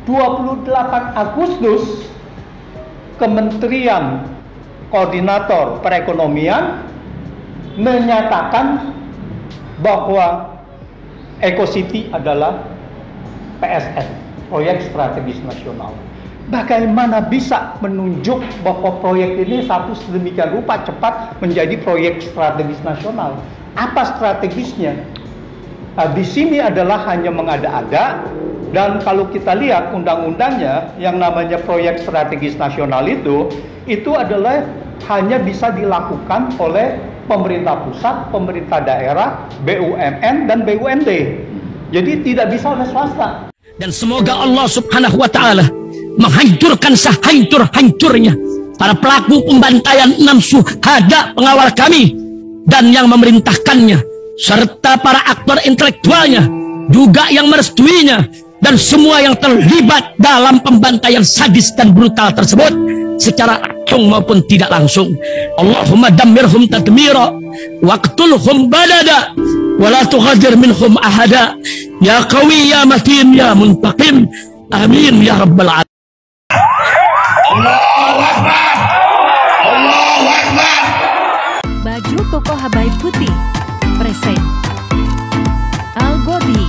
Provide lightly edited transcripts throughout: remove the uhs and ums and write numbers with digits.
28 Agustus Kementerian Koordinator Perekonomian menyatakan bahwa Eco City adalah PSN, proyek strategis nasional. Bagaimana bisa menunjuk bahwa proyek ini satu sedemikian rupa cepat menjadi proyek strategis nasional? Apa strategisnya? Nah, di sini adalah hanya mengada-ada, dan kalau kita lihat undang-undangnya yang namanya proyek strategis nasional itu adalah hanya bisa dilakukan oleh pemerintah pusat, pemerintah daerah, BUMN, dan BUMD. Jadi tidak bisa oleh swasta. Dan semoga Allah Subhanahu wa Ta'ala menghancurkan sehancur-hancurnya para pelaku pembantaian 6 syuhada pengawal kami dan yang memerintahkannya, serta para aktor intelektualnya juga yang merestuinya, dan semua yang terlibat dalam pembantaian sadis dan brutal tersebut secara langsung maupun tidak langsung. Allahumma dammirhum tadmira waqtulhum badada wala tughadir minhum ahada ya qawi ya matin ya muntaqim amin ya rabbal alamin. Allahu Akbar, Allahu Akbar. Baju koko Habaib Putih present Al-Gobi.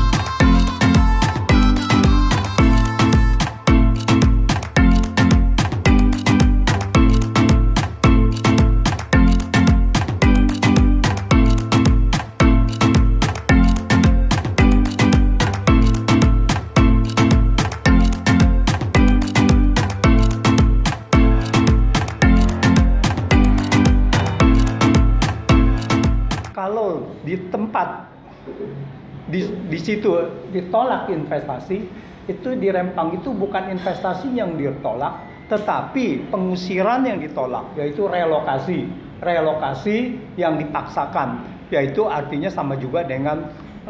Kalau di tempat di situ ditolak investasi, itu di Rempang itu bukan investasi yang ditolak, tetapi pengusiran yang ditolak, yaitu relokasi yang dipaksakan, yaitu artinya sama juga dengan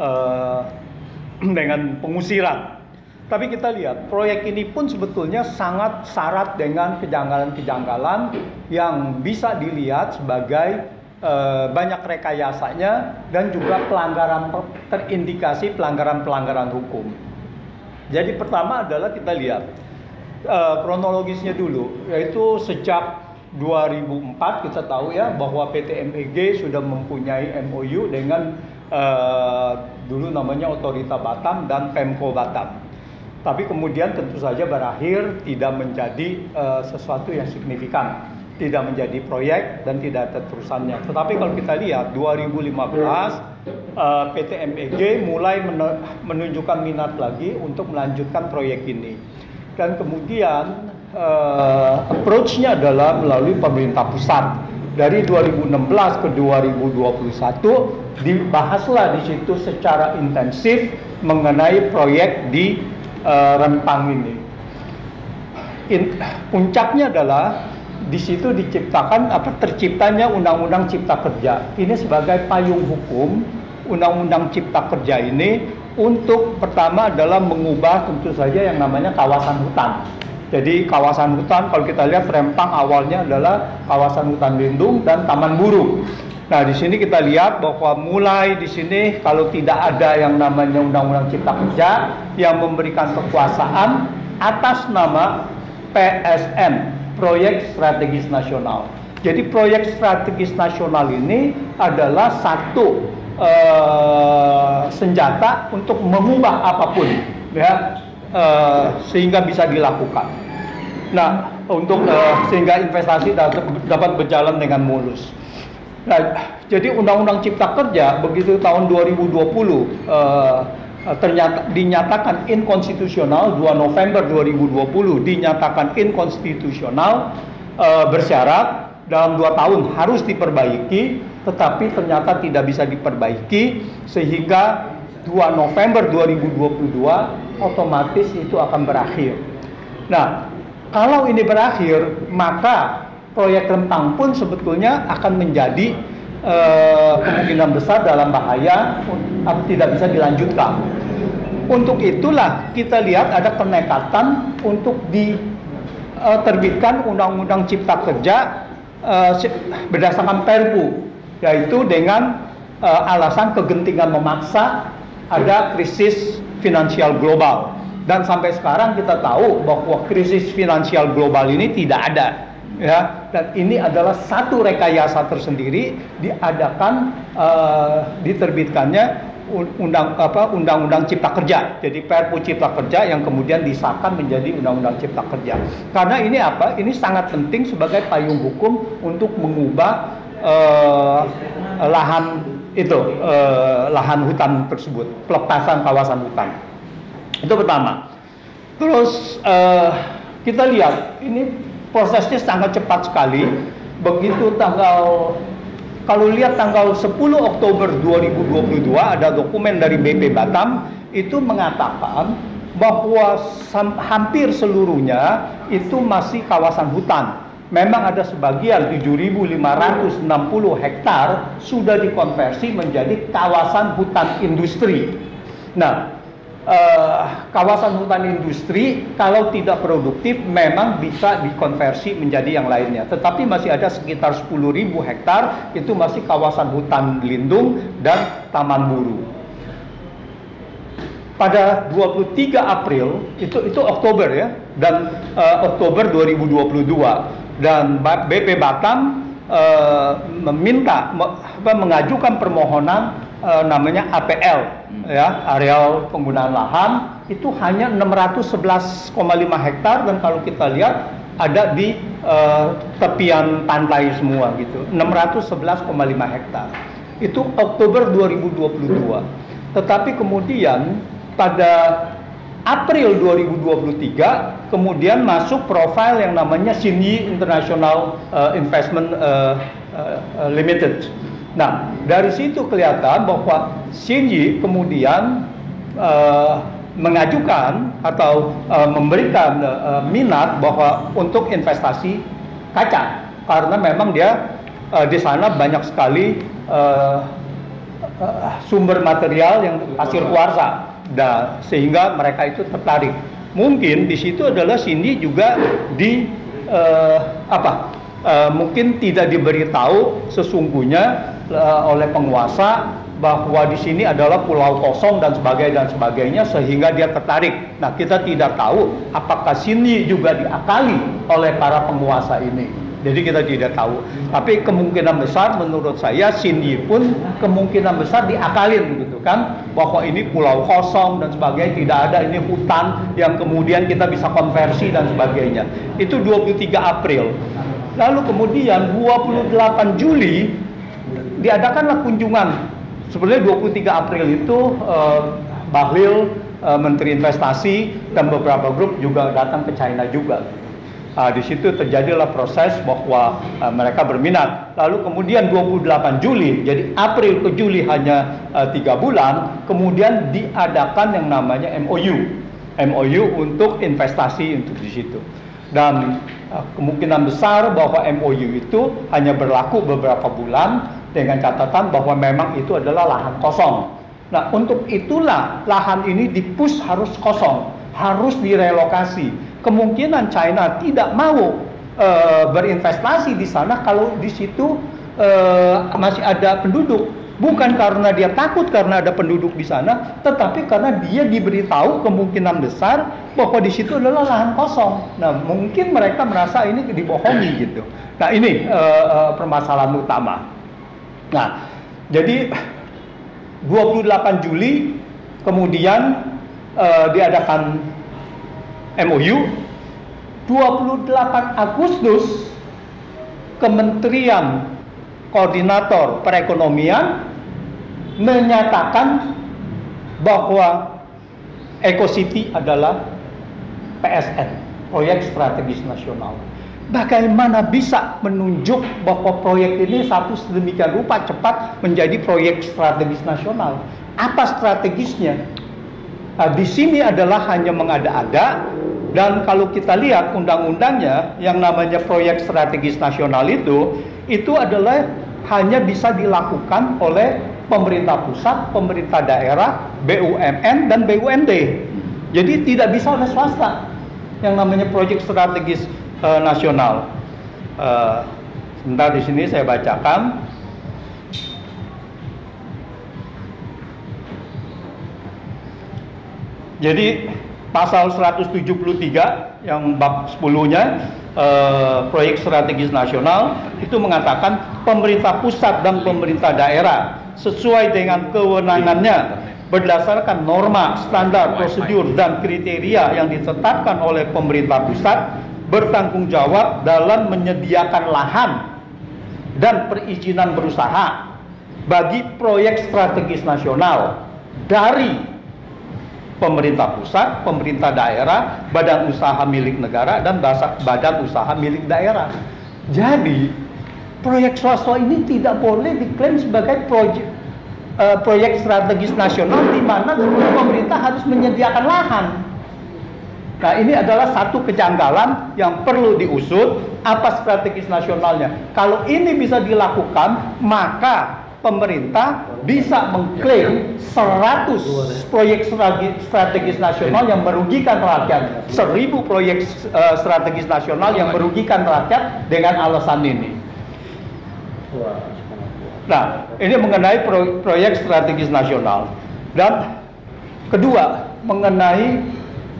pengusiran. Tapi kita lihat proyek ini pun sebetulnya sangat syarat dengan kejanggalan-kejanggalan yang bisa dilihat sebagai banyak rekayasanya dan juga terindikasi pelanggaran hukum. Jadi pertama adalah kita lihat kronologisnya dulu, yaitu sejak 2004 kita tahu ya bahwa PT MEG sudah mempunyai MOU dengan dulu namanya Otorita Batam dan Pemko Batam. Tapi kemudian tentu saja berakhir tidak menjadi sesuatu yang signifikan, tidak menjadi proyek dan tidak ada terusannya. Tetapi kalau kita lihat 2015 PT MEG mulai menunjukkan minat lagi untuk melanjutkan proyek ini. Dan kemudian approach-nya adalah melalui pemerintah pusat. Dari 2016 ke 2021 dibahaslah di situ secara intensif mengenai proyek di Rempang ini. Puncaknya adalah di situ terciptanya Undang-Undang Cipta Kerja. Ini sebagai payung hukum Undang-Undang Cipta Kerja ini untuk pertama adalah mengubah tentu saja yang namanya kawasan hutan. Jadi kawasan hutan kalau kita lihat Rempang awalnya adalah kawasan hutan lindung dan taman burung. Nah, di sini kita lihat bahwa mulai di sini kalau tidak ada yang namanya Undang-Undang Cipta Kerja yang memberikan kekuasaan atas nama PSN, Proyek Strategis Nasional. Jadi proyek strategis nasional ini adalah satu senjata untuk mengubah apapun, ya, sehingga bisa dilakukan. Nah, untuk sehingga investasi dapat berjalan dengan mulus. Nah, jadi Undang-Undang Cipta Kerja begitu tahun 2020 ternyata dinyatakan inkonstitusional, 2 November 2020 dinyatakan inkonstitusional, bersyarat dalam 2 tahun harus diperbaiki, tetapi ternyata tidak bisa diperbaiki sehingga 2 November 2022 otomatis itu akan berakhir. Nah, kalau ini berakhir maka proyek Rempang pun sebetulnya akan menjadi kemungkinan besar dalam bahaya tidak bisa dilanjutkan. Untuk itulah kita lihat ada penekatan untuk diterbitkan Undang-Undang Cipta Kerja berdasarkan Perpu, yaitu dengan alasan kegentingan memaksa ada krisis finansial global. Dan sampai sekarang kita tahu bahwa krisis finansial global ini tidak ada, ya. Dan ini adalah satu rekayasa tersendiri diterbitkannya Undang-Undang Cipta Kerja. Jadi Perpu Cipta Kerja yang kemudian disahkan menjadi Undang-Undang Cipta Kerja. Karena ini Ini sangat penting sebagai payung hukum untuk mengubah lahan hutan tersebut, pelepasan kawasan hutan. Itu pertama. Terus kita lihat ini prosesnya sangat cepat sekali. Begitu kalau lihat tanggal 10 Oktober 2022 ada dokumen dari BP Batam itu mengatakan bahwa hampir seluruhnya itu masih kawasan hutan. Memang ada sebagian 7.560 hektar sudah dikonversi menjadi kawasan hutan industri. Nah, kawasan hutan industri kalau tidak produktif memang bisa dikonversi menjadi yang lainnya. Tetapi masih ada sekitar 10.000 hektar itu masih kawasan hutan lindung dan taman buru. Pada 23 April itu Oktober ya, dan Oktober 2022 dan BP Batam mengajukan permohonan namanya APL ya, areal penggunaan lahan itu hanya 611,5 hektar, dan kalau kita lihat ada di tepian pantai semua gitu, 611,5 hektar. Itu Oktober 2022. Tetapi kemudian pada April 2023 kemudian masuk profil yang namanya Xinyi International Investment Limited. Nah, dari situ kelihatan bahwa Xinyi kemudian mengajukan atau memberikan minat bahwa untuk investasi kaca, karena memang dia di sana banyak sekali sumber material yang hasil kuarsa, dan sehingga mereka itu tertarik. Mungkin di situ adalah Xinyi juga mungkin tidak diberitahu sesungguhnya oleh penguasa bahwa di sini adalah pulau kosong dan sebagainya sehingga dia tertarik. Nah, kita tidak tahu apakah Xinyi juga diakali oleh para penguasa ini. Jadi kita tidak tahu. Tapi kemungkinan besar menurut saya Xinyi pun kemungkinan besar diakalin gitu kan, bahwa ini pulau kosong dan sebagainya, tidak ada ini hutan yang kemudian kita bisa konversi dan sebagainya. Itu 23 April. Lalu kemudian 28 Juli diadakanlah kunjungan. Sebenarnya 23 April itu Bahlil, Menteri Investasi dan beberapa grup juga datang ke China juga. Di situ terjadilah proses bahwa mereka berminat. Lalu kemudian 28 Juli, jadi April ke Juli hanya 3 bulan, kemudian diadakan yang namanya MOU untuk investasi untuk di situ. Dan kemungkinan besar bahwa MOU itu hanya berlaku beberapa bulan dengan catatan bahwa memang itu adalah lahan kosong. Nah, untuk itulah lahan ini di-push harus kosong, harus direlokasi. Kemungkinan China tidak mau berinvestasi di sana kalau di situ masih ada penduduk. Bukan karena dia takut karena ada penduduk di sana, tetapi karena dia diberitahu kemungkinan besar bahwa di situ adalah lahan kosong. Nah, mungkin mereka merasa ini dibohongi gitu. Nah, ini permasalahan utama. Nah, jadi 28 Juli kemudian diadakan MOU. 28 Agustus Kementerian Koordinator Perekonomian menyatakan bahwa Eco City adalah PSN, proyek strategis nasional. Bagaimana bisa menunjuk bahwa proyek ini satu sedemikian rupa cepat menjadi proyek strategis nasional? Apa strategisnya? Nah, di sini adalah hanya mengada-ada, dan kalau kita lihat undang-undangnya yang namanya proyek strategis nasional itu adalah hanya bisa dilakukan oleh pemerintah pusat, pemerintah daerah, BUMN dan BUMD. Jadi tidak bisa oleh swasta yang namanya proyek strategis nasional. Sebentar, di sini saya bacakan. Jadi pasal 173 yang bab 10-nya proyek strategis nasional itu mengatakan pemerintah pusat dan pemerintah daerah sesuai dengan kewenangannya berdasarkan norma, standar, prosedur dan kriteria yang ditetapkan oleh pemerintah pusat bertanggung jawab dalam menyediakan lahan dan perizinan berusaha bagi proyek strategis nasional dari pemerintah pusat, pemerintah daerah, badan usaha milik negara, dan badan usaha milik daerah. Jadi, proyek swasta ini tidak boleh diklaim sebagai proyek strategis nasional di mana pemerintah harus menyediakan lahan. Nah, ini adalah satu kejanggalan yang perlu diusut. Apa strategis nasionalnya? Kalau ini bisa dilakukan, maka pemerintah bisa mengklaim 100 proyek strategis nasional yang merugikan rakyat, 1000 proyek strategis nasional yang merugikan rakyat dengan alasan ini. Nah, ini mengenai proyek strategis nasional. Dan kedua, mengenai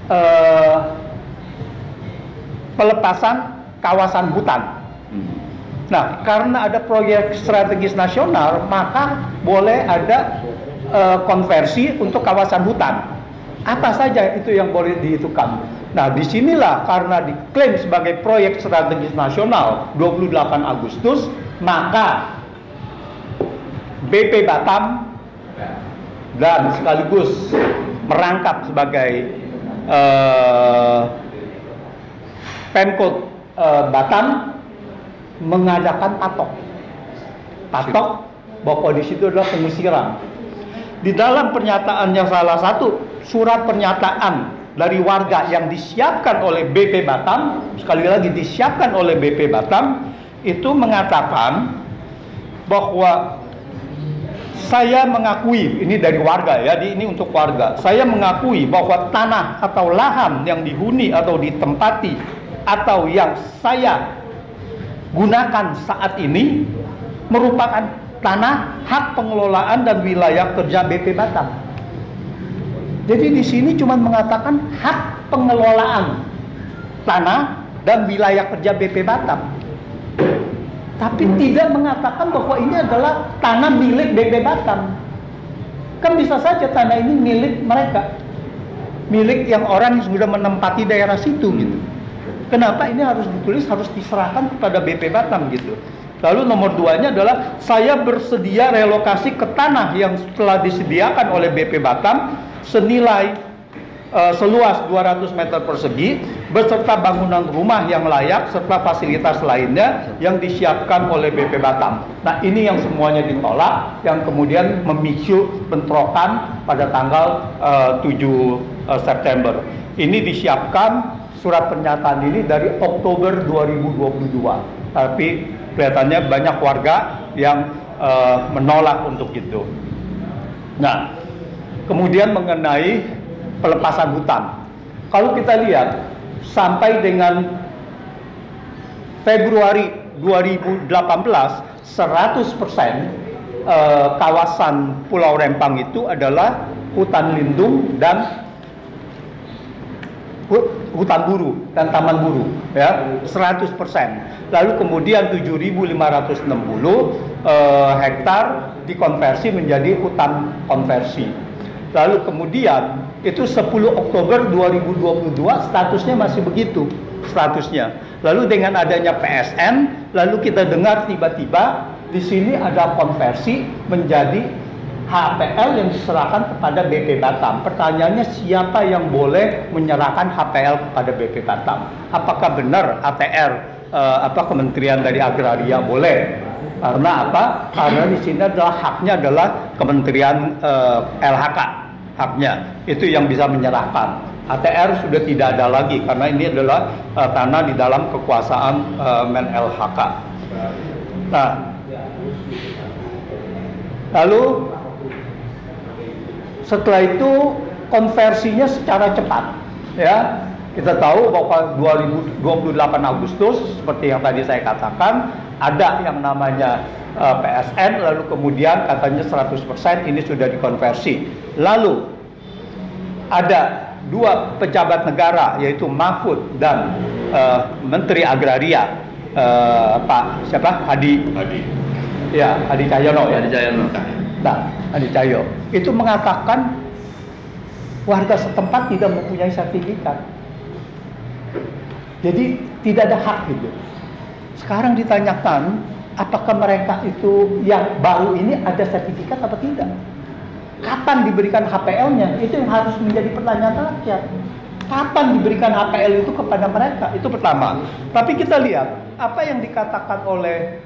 pelepasan kawasan hutan. Nah, karena ada proyek strategis nasional, maka boleh ada konversi untuk kawasan hutan. Apa saja itu yang boleh dihitungkan. Nah, disinilah karena diklaim sebagai proyek strategis nasional 28 Agustus, maka BP Batam dan sekaligus merangkap sebagai Pemkot Batam mengadakan patok bahwa di situ adalah pengusiran. Di dalam pernyataannya, salah satu surat pernyataan dari warga yang disiapkan oleh BP Batam, sekali lagi disiapkan oleh BP Batam, itu mengatakan bahwa saya mengakui, ini dari warga ya, ini untuk warga. Saya mengakui bahwa tanah atau lahan yang dihuni atau ditempati atau yang saya gunakan saat ini merupakan tanah hak pengelolaan dan wilayah kerja BP Batam. Jadi di sini cuma mengatakan hak pengelolaan tanah dan wilayah kerja BP Batam. Tapi tidak mengatakan bahwa ini adalah tanah milik BP Batam. Kan bisa saja tanah ini milik mereka, milik yang orang yang sudah menempati daerah situ gitu. Kenapa ini harus ditulis, harus diserahkan kepada BP Batam gitu. Lalu nomor 2-nya adalah saya bersedia relokasi ke tanah yang telah disediakan oleh BP Batam senilai seluas 200 meter persegi beserta bangunan rumah yang layak serta fasilitas lainnya yang disiapkan oleh BP Batam. Nah, ini yang semuanya ditolak, yang kemudian memicu bentrokan pada tanggal 7 September. Ini disiapkan surat pernyataan ini dari Oktober 2022. Tapi kelihatannya banyak warga yang menolak untuk itu. Nah, kemudian mengenai pelepasan hutan. Kalau kita lihat sampai dengan Februari 2018 100% kawasan Pulau Rempang itu adalah hutan lindung dan hutan buru dan taman buru ya, 100%. Lalu kemudian 7.560 hektar dikonversi menjadi hutan konversi. Lalu kemudian itu 10 Oktober 2022 statusnya masih begitu statusnya. Lalu dengan adanya PSN, lalu kita dengar tiba-tiba di sini ada konversi menjadi HPL yang diserahkan kepada BP Batam. Pertanyaannya, siapa yang boleh menyerahkan HPL kepada BP Batam? Apakah benar ATR Kementerian dari Agraria boleh? Karena apa? Karena di sini adalah haknya adalah Kementerian LHK. Haknya itu yang bisa menyerahkan. ATR sudah tidak ada lagi karena ini adalah tanah di dalam kekuasaan Men LHK. Nah, lalu setelah itu konversinya secara cepat ya. Kita tahu bahwa 28 Agustus seperti yang tadi saya katakan ada yang namanya PSN, lalu kemudian katanya 100% ini sudah dikonversi. Lalu ada dua pejabat negara, yaitu Mahfud dan Menteri Agraria, Pak siapa? Hadi Cahyono. Nah, Hadi Cahyo itu mengatakan warga setempat tidak mempunyai sertifikat, jadi tidak ada hak gitu. Sekarang ditanyakan, apakah mereka itu yang baru ini ada sertifikat atau tidak? Kapan diberikan HPL-nya? Itu yang harus menjadi pertanyaan rakyat. Kapan diberikan HPL itu kepada mereka? Itu pertama. Tapi kita lihat apa yang dikatakan oleh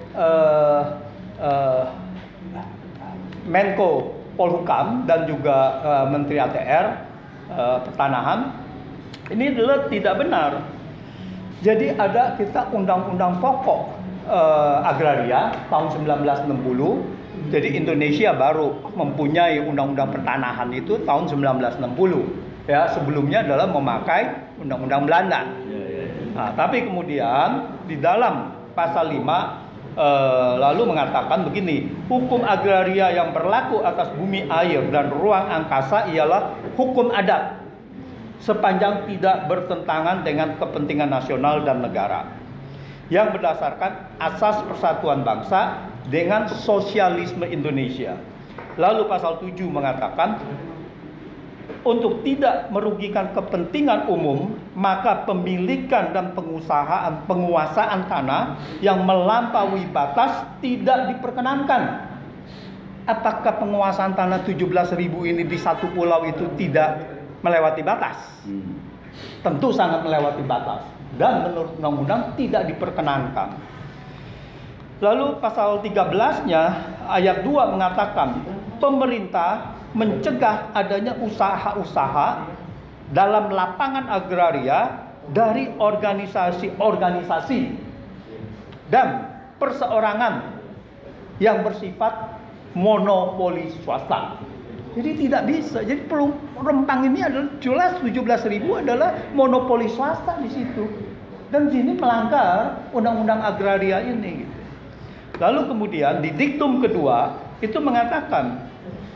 Menko Polhukam dan juga Menteri ATR Pertanahan, ini adalah tidak benar. Jadi ada kita Undang-Undang Pokok Agraria tahun 1960. Jadi Indonesia baru mempunyai Undang-Undang Pertanahan itu tahun 1960. Ya, sebelumnya adalah memakai Undang-Undang Belanda. Nah, tapi kemudian di dalam pasal 5 lalu mengatakan begini, hukum agraria yang berlaku atas bumi, air, dan ruang angkasa ialah hukum adat sepanjang tidak bertentangan dengan kepentingan nasional dan negara yang berdasarkan asas persatuan bangsa dengan sosialisme Indonesia. Lalu pasal 7 mengatakan untuk tidak merugikan kepentingan umum, maka pemilikan dan penguasaan tanah yang melampaui batas tidak diperkenankan. Apakah penguasaan tanah 17.000 ini di satu pulau itu tidak melewati batas? Tentu sangat melewati batas, dan menurut undang-undang tidak diperkenankan. Lalu pasal 13-nya ayat 2 mengatakan pemerintah mencegah adanya usaha-usaha dalam lapangan agraria dari organisasi-organisasi dan perseorangan yang bersifat monopoli swasta. Jadi tidak bisa. Jadi Rempang ini adalah jelas 17.000 adalah monopoli swasta di situ. Dan sini melanggar undang-undang agraria ini. Lalu kemudian di diktum kedua itu mengatakan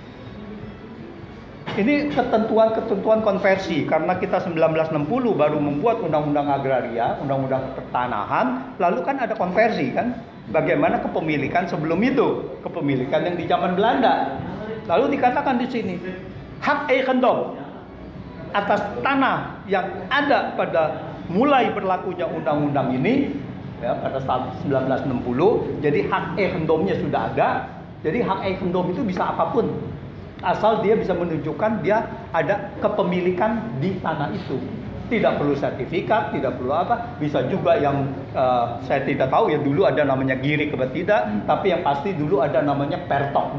ini ketentuan konversi, karena kita 1960 baru membuat undang-undang agraria, undang-undang pertanahan, lalu kan ada konversi kan? Bagaimana kepemilikan sebelum itu? Kepemilikan yang di zaman Belanda. Lalu dikatakan di sini, hak eigendom atas tanah yang ada pada mulai berlakunya undang-undang ini ya, pada tahun 1960, jadi hak eigendomnya sudah ada. Jadi hak eigendom itu bisa apapun, asal dia bisa menunjukkan dia ada kepemilikan di tanah itu. Tidak perlu sertifikat, tidak perlu apa. Bisa juga yang saya tidak tahu ya, dulu ada namanya girik atau tidak, tapi yang pasti dulu ada namanya petok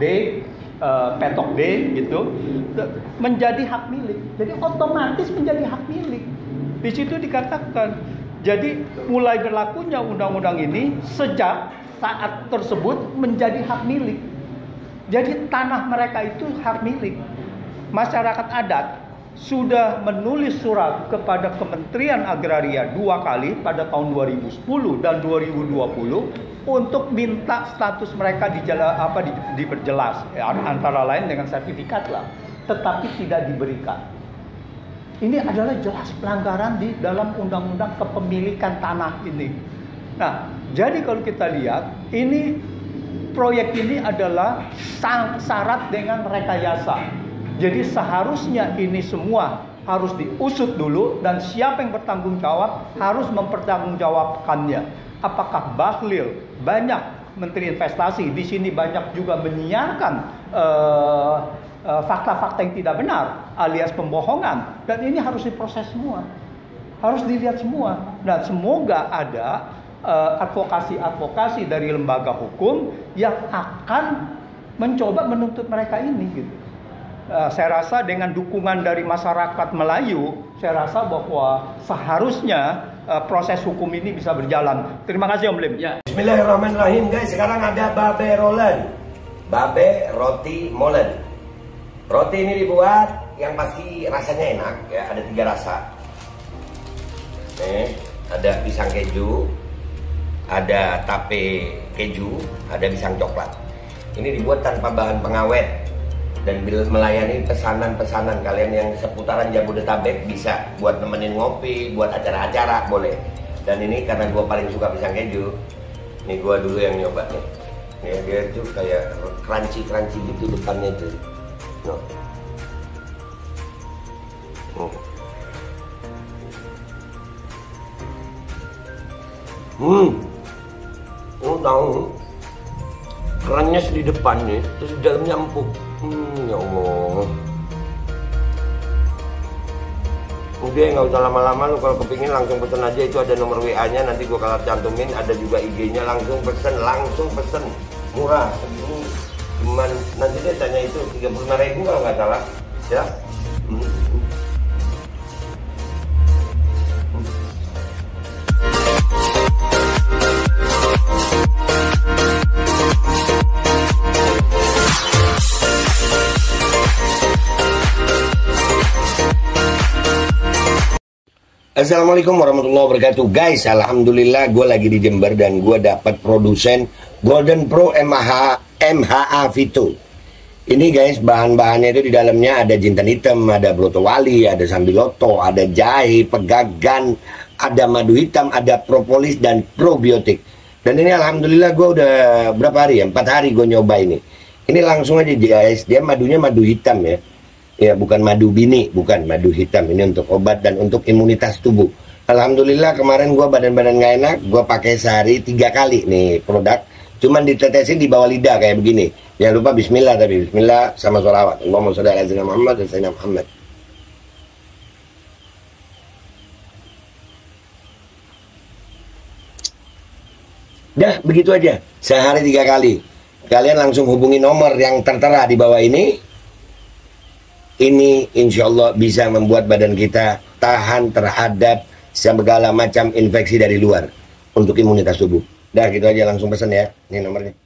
D gitu, menjadi hak milik. Jadi otomatis menjadi hak milik. Di situ dikatakan, jadi mulai berlakunya undang-undang ini sejak saat tersebut menjadi hak milik. Jadi tanah mereka itu hak milik. Masyarakat adat sudah menulis surat kepada Kementerian Agraria 2 kali pada tahun 2010 dan 2020 untuk minta status mereka diperjelas, antara lain dengan sertifikat lah, tetapi tidak diberikan. Ini adalah jelas pelanggaran di dalam undang-undang kepemilikan tanah ini. Nah, jadi kalau kita lihat ini proyek ini adalah syarat dengan rekayasa. Jadi seharusnya ini semua harus diusut dulu, dan siapa yang bertanggung jawab harus mempertanggungjawabkannya. Apakah Bahlil, banyak Menteri Investasi di sini banyak juga menyiarkan fakta-fakta yang tidak benar alias pembohongan, dan ini harus diproses semua, harus dilihat semua. Dan semoga ada advokasi dari lembaga hukum yang akan mencoba menuntut mereka ini gitu. Saya rasa dengan dukungan dari masyarakat Melayu, saya rasa bahwa seharusnya proses hukum ini bisa berjalan. Terima kasih Om Lim. Ya. Bismillahirrahmanirrahim guys. Sekarang ada babe rolen, babe roti molen. Roti ini dibuat yang pasti rasanya enak ya. Ada 3 rasa. Ada pisang keju, ada tape keju, ada pisang coklat. Ini dibuat tanpa bahan pengawet. dan melayani pesanan-pesanan kalian yang seputaran Jabodetabek, bisa buat nemenin ngopi, buat acara-acara boleh. Dan ini karena gue paling suka pisang keju, nih gue dulu yang nyoba nih. Ya, dia tuh kayak crunchy gitu depannya tuh. No. Lu tahu kerannya di depannya, terus di dalamnya empuk. Ya Allah. Udah nggak usah lama-lama, lu kalau kepingin langsung pesen aja, itu ada nomor WA-nya, nanti gua kalau cantumin, ada juga IG-nya, langsung pesen, murah. Ini cuman nanti dia tanya itu 35.000 kalau nggak salah, ya. Assalamualaikum warahmatullahi wabarakatuh. Guys, alhamdulillah gue lagi di Jember dan gue dapat produsen Golden Pro MHA Vito. Ini guys, bahan-bahannya itu di dalamnya ada jintan hitam, ada broto wali, ada sambiloto, ada jahe, pegagan, ada madu hitam, ada propolis dan probiotik. Dan ini alhamdulillah gue udah berapa hari ya? 4 hari gue nyoba ini. Ini langsung aja guys, dia madunya madu hitam ya. Ya, bukan madu bini, bukan madu hitam. Ini untuk obat dan untuk imunitas tubuh. Alhamdulillah kemarin gue badan-badan gak enak, gue pakai sehari 3 kali nih produk. Cuman ditetesin di bawah lidah kayak begini. Jangan lupa bismillah, tapi bismillah sama sholawat. Allahumma sholli ala sayyidina Muhammad dan sayyidina Muhammad. Dah, begitu aja. Sehari 3 kali. Kalian langsung hubungi nomor yang tertera di bawah ini. Ini insya Allah bisa membuat badan kita tahan terhadap segala macam infeksi dari luar untuk imunitas tubuh. Dah gitu aja, langsung pesan ya. Ini nomornya.